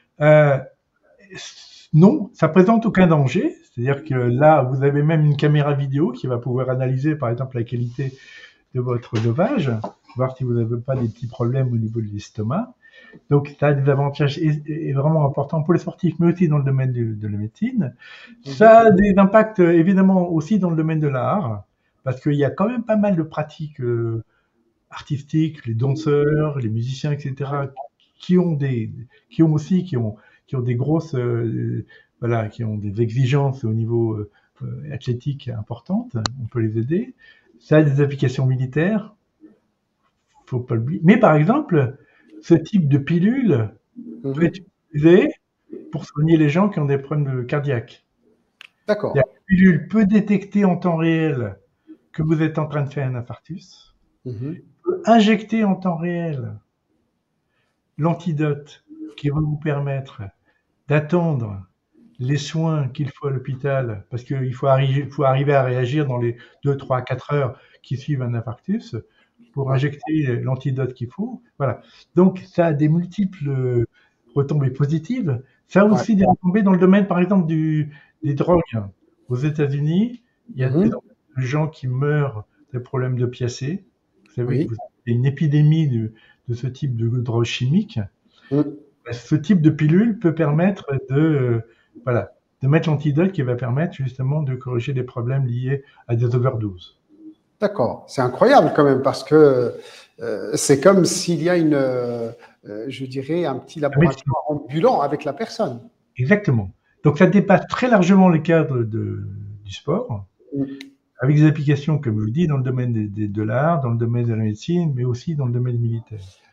Non, ça présente aucun danger. C'est-à-dire que là, vous avez même une caméra vidéo qui va pouvoir analyser, par exemple, la qualité de votre dosage, voir si vous n'avez pas des petits problèmes au niveau de l'estomac. Donc, ça a des avantages vraiment importants pour les sportifs, mais aussi dans le domaine de la médecine. Ça a des impacts, évidemment, aussi dans le domaine de l'art, parce qu'il y a quand même pas mal de pratiques artistiques, les danseurs, les musiciens, etc., qui ont des grosses, qui ont des exigences au niveau athlétique importantes. On peut les aider. Ça a des applications militaires. Faut pas l'oublier. Mais par exemple, ce type de pilule peut être utilisé pour soigner les gens qui ont des problèmes cardiaques. D'accord. La pilule peut détecter en temps réel que vous êtes en train de faire un infarctus, peut injecter en temps réel l'antidote qui va vous permettre d'attendre les soins qu'il faut à l'hôpital, parce qu'il faut arriver à réagir dans les 2, 3, 4 heures qui suivent un infarctus, pour injecter l'antidote qu'il faut. Voilà. Donc, ça a des multiples retombées positives. Ça a aussi des retombées dans le domaine, par exemple, des drogues. Aux États-Unis, il y a des gens qui meurent de problèmes d'opiacés. Vous savez qu'il y a une épidémie de ce type de drogue chimique. Ce type de pilule peut permettre de mettre l'antidote qui va permettre justement de corriger des problèmes liés à des overdoses. D'accord, c'est incroyable quand même parce que c'est comme s'il y a je dirais, un petit laboratoire ambulant avec la personne. Exactement. Donc ça dépasse très largement le cadre du sport, avec des applications, comme je vous dis, dans le domaine de l'art, dans le domaine de la médecine, mais aussi dans le domaine militaire.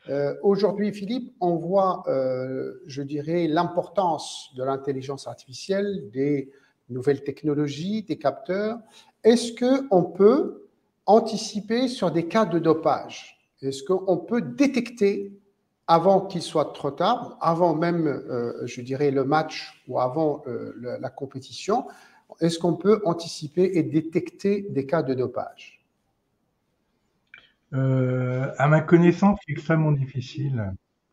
Aujourd'hui, Philippe, on voit, je dirais, l'importance de l'intelligence artificielle, des nouvelles technologies, des capteurs. Est-ce qu'on peut anticiper sur des cas de dopage? Est-ce qu'on peut détecter avant qu'il soit trop tard, avant même, je dirais, le match ou avant la compétition? Est-ce qu'on peut anticiper et détecter des cas de dopage? À ma connaissance, c'est extrêmement difficile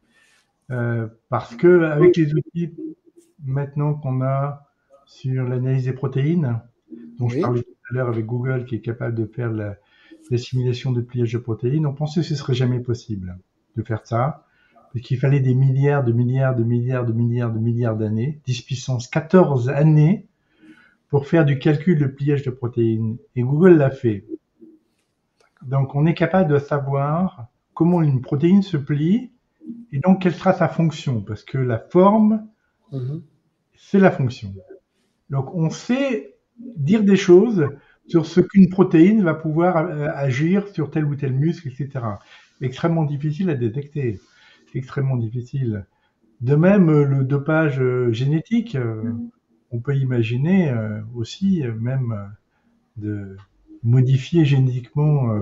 parce que avec les outils maintenant qu'on a sur l'analyse des protéines, dont je Oui. parlais tout à l'heure avec Google, qui est capable de faire l'assimilation de pliage de protéines, on pensait que ce serait jamais possible de faire ça, parce qu'il fallait des milliards d'années, 10 puissance 14 années, pour faire du calcul de pliage de protéines. Et Google l'a fait. Donc, on est capable de savoir comment une protéine se plie et donc quelle sera sa fonction, parce que la forme, c'est la fonction. Donc, on sait dire des choses sur ce qu'une protéine va pouvoir agir sur tel ou tel muscle, etc. Extrêmement difficile à détecter, extrêmement difficile. De même, le dopage génétique, on peut imaginer aussi même de modifier génétiquement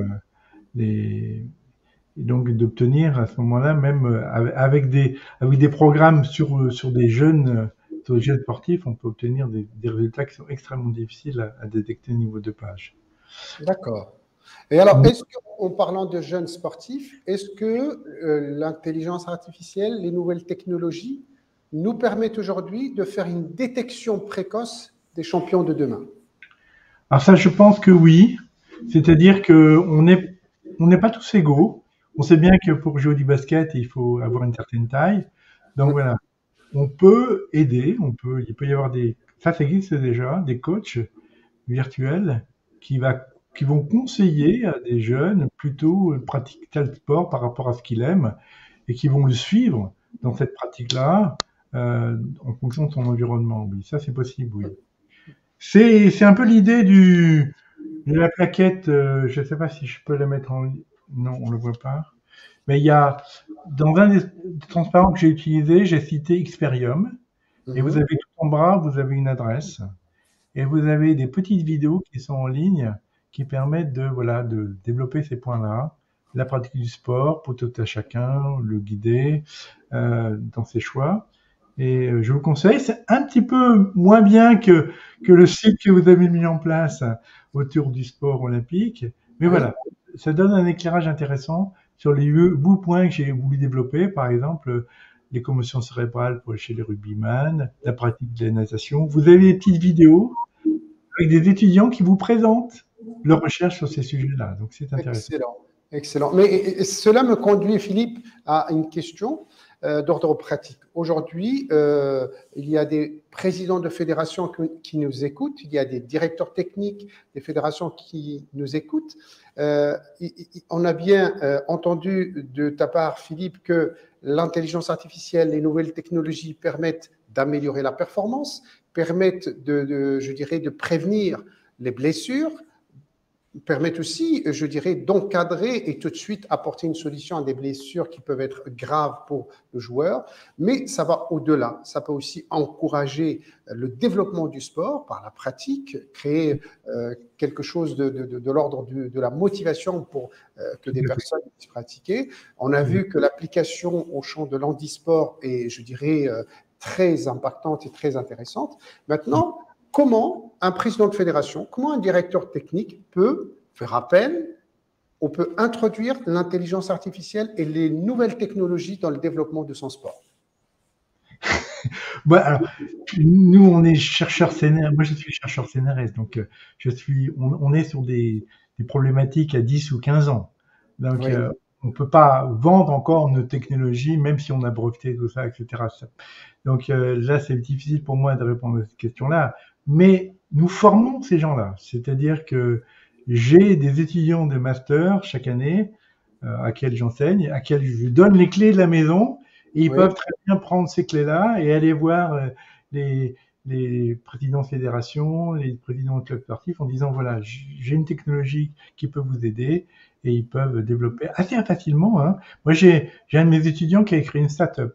et donc d'obtenir à ce moment-là, même avec des programmes sur des jeunes sportifs, on peut obtenir des résultats qui sont extrêmement difficiles à détecter au niveau de dopage. D'accord. Et alors, est-ce qu'en parlant de jeunes sportifs, est-ce que l'intelligence artificielle, les nouvelles technologies nous permettent aujourd'hui de faire une détection précoce des champions de demain? Alors ça, je pense que oui. C'est-à-dire qu'on n'est pas tous égaux. On sait bien que pour jouer du basket, il faut avoir une certaine taille. Donc voilà, on peut aider, il peut y avoir ça existe déjà, des coachs virtuels qui vont conseiller à des jeunes plutôt pratiquer tel sport par rapport à ce qu'il aime et qui vont le suivre dans cette pratique-là en fonction de son environnement. Oui, ça c'est possible, oui. C'est un peu l'idée de la plaquette. Je ne sais pas si je peux la mettre en ligne. Non, on ne le voit pas. Mais il y a, dans un des transparents que j'ai utilisé, j'ai cité Xperium. Et vous avez tout en bas, vous avez une adresse. Et vous avez des petites vidéos qui sont en ligne qui permettent de développer ces points-là. La pratique du sport pour tout à chacun, le guider dans ses choix. Et je vous conseille, c'est un petit peu moins bien que le site que vous avez mis en place autour du sport olympique. Mais voilà, ça donne un éclairage intéressant sur les bouts points que j'ai voulu développer. Par exemple, les commotions cérébrales chez les rugbyman, la pratique de la natation. Vous avez des petites vidéos avec des étudiants qui vous présentent leurs recherches sur ces sujets-là. Donc, c'est intéressant. Excellent, excellent. Mais cela me conduit, Philippe, à une question d'ordre pratique. Aujourd'hui, il y a des présidents de fédérations qui nous écoutent, il y a des directeurs techniques des fédérations qui nous écoutent. On a bien entendu de ta part, Philippe, que l'intelligence artificielle, les nouvelles technologies permettent d'améliorer la performance, permettent je dirais, de prévenir les blessures, permettent aussi, je dirais, d'encadrer et tout de suite apporter une solution à des blessures qui peuvent être graves pour le joueur. Mais ça va au-delà. Ça peut aussi encourager le développement du sport par la pratique, créer quelque chose de l'ordre de la motivation pour que des personnes puissent pratiquer. On a vu que l'application au champ de l'handisport est, je dirais, très impactante et très intéressante. Maintenant, comment un président de fédération, comment un directeur technique peut faire appel, on peut introduire l'intelligence artificielle et les nouvelles technologies dans le développement de son sport? Alors, nous, on est chercheurs CNRS. Moi, je suis chercheur CNRS, donc on est sur des problématiques à 10 ou 15 ans. Donc, on ne peut pas vendre encore nos technologies, même si on a breveté tout ça, etc. Donc là, c'est difficile pour moi de répondre à cette question-là. Mais nous formons ces gens-là. C'est-à-dire que j'ai des étudiants de master chaque année à qui j'enseigne, à qui je donne les clés de la maison, et ils peuvent très bien prendre ces clés-là et aller voir les les présidents de fédération, les présidents de clubs sportifs en disant voilà, j'ai une technologie qui peut vous aider et ils peuvent développer assez facilement. Hein. Moi, j'ai un de mes étudiants qui a créé une start-up.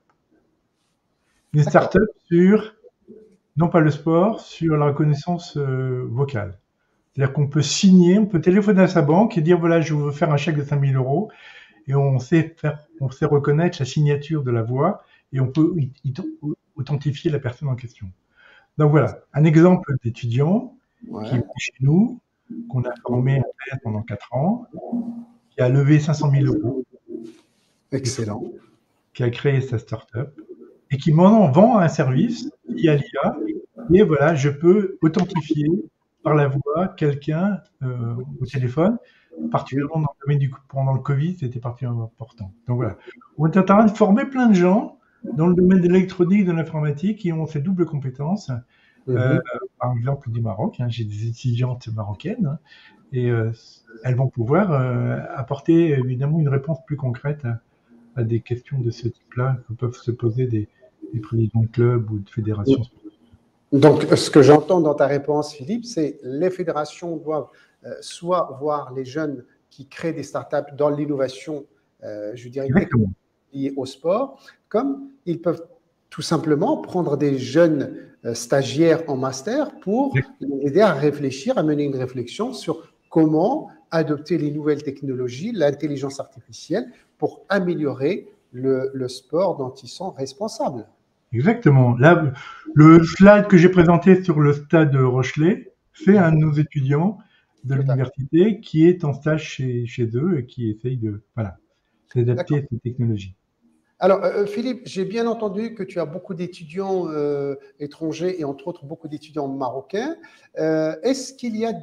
Une start-up sur, non pas le sport, sur la reconnaissance vocale. C'est-à-dire qu'on peut signer, on peut téléphoner à sa banque et dire voilà, je veux faire un chèque de 5 000 euros et on sait reconnaître la signature de la voix et on peut authentifier la personne en question. Donc voilà, un exemple d'étudiant qui est chez nous, qu'on a formé pendant 4 ans, qui a levé 500 000 euros. Excellent. Qui a créé sa start-up et qui maintenant vend un service via l'IA. Et voilà, je peux authentifier par la voix quelqu'un au téléphone, particulièrement dans le domaine pendant le Covid, c'était particulièrement important. Donc voilà, on est en train de former plein de gens dans le domaine de l'électronique et de l'informatique qui ont ces doubles compétences. Par exemple du Maroc, hein, j'ai des étudiantes marocaines hein, et elles vont pouvoir apporter évidemment une réponse plus concrète à des questions de ce type-là que peuvent se poser des présidents de clubs ou de fédérations sportives. Donc, ce que j'entends dans ta réponse, Philippe, c'est les fédérations doivent soit voir les jeunes qui créent des startups dans l'innovation, je dirais, liée au sport, comme ils peuvent tout simplement prendre des jeunes stagiaires en master pour les aider à réfléchir, à mener une réflexion sur comment adopter les nouvelles technologies, l'intelligence artificielle, pour améliorer le sport dont ils sont responsables. Exactement. Là, le slide que j'ai présenté sur le stade Rochelet, c'est un de nos étudiants de l'université qui est en stage chez eux et qui essaye de s'adapter à ces technologies. Alors, Philippe, j'ai bien entendu que tu as beaucoup d'étudiants étrangers et entre autres beaucoup d'étudiants marocains. Est-ce qu'il y a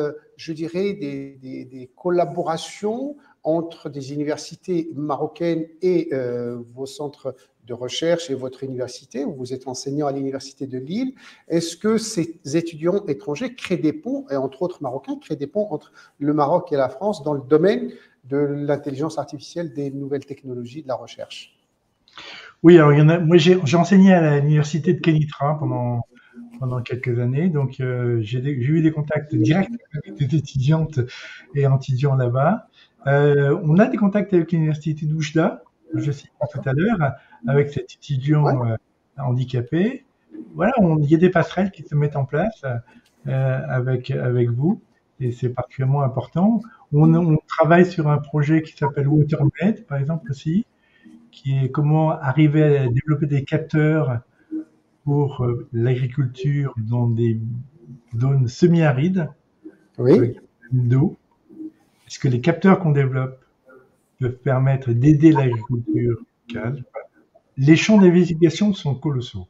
des collaborations entre des universités marocaines et vos centres de recherche et votre université, où vous êtes enseignant à l'université de Lille? Est-ce que ces étudiants étrangers créent des ponts, et entre autres marocains, créent des ponts entre le Maroc et la France dans le domaine de l'intelligence artificielle, des nouvelles technologies, de la recherche? Oui, alors moi j'ai enseigné à l'université de Kenitra pendant quelques années, donc j'ai eu des contacts directs avec des étudiantes et étudiants là-bas. On a des contacts avec l'université d'Oujda, je citais tout à l'heure, avec cet étudiant handicapé. Voilà, il y a des passerelles qui se mettent en place avec vous, et c'est particulièrement important. On travaille sur un projet qui s'appelle WaterMed, par exemple aussi, qui est comment arriver à développer des capteurs pour l'agriculture dans des zones semi-arides, avec d'eau. Est-ce que les capteurs qu'on développe peuvent permettre d'aider l'agriculture locale? Les champs d'investigation sont colossaux.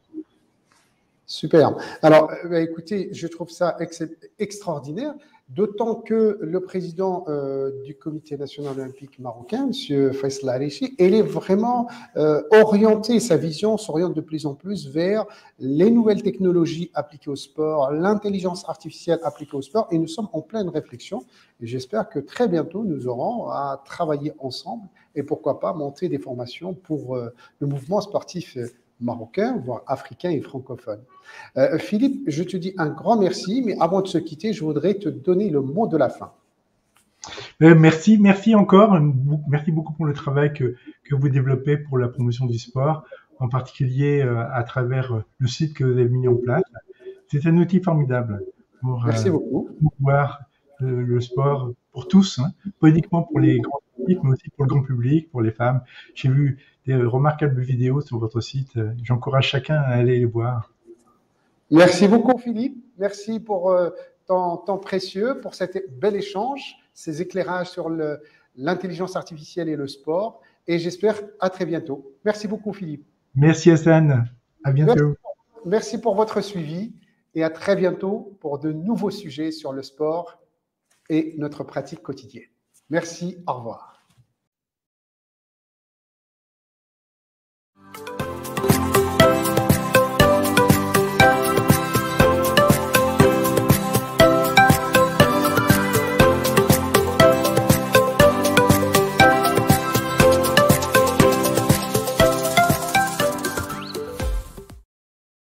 Super. Alors, écoutez, je trouve ça extraordinaire, d'autant que le président du Comité national olympique marocain, M. Faisal Arichi, il est vraiment orienté, sa vision s'oriente de plus en plus vers les nouvelles technologies appliquées au sport, l'intelligence artificielle appliquée au sport, et nous sommes en pleine réflexion. Et j'espère que très bientôt, nous aurons à travailler ensemble et pourquoi pas monter des formations pour le mouvement sportif marocain, voire africain et francophone. Philippe, je te dis un grand merci, mais avant de se quitter, je voudrais te donner le mot de la fin. Merci encore. Merci beaucoup pour le travail que vous développez pour la promotion du sport, en particulier à travers le site que vous avez mis en place. C'est un outil formidable pour promouvoir le sport pour tous, hein, pas uniquement pour les grands publics, mais aussi pour le grand public, pour les femmes. J'ai vu des remarquables vidéos sur votre site. J'encourage chacun à aller les voir. Merci beaucoup, Philippe. Merci pour ton temps précieux, pour cet bel échange, ces éclairages sur l'intelligence artificielle et le sport. Et j'espère à très bientôt. Merci beaucoup, Philippe. Merci, Hassan. À bientôt. Merci pour votre suivi et à très bientôt pour de nouveaux sujets sur le sport et notre pratique quotidienne. Merci, au revoir.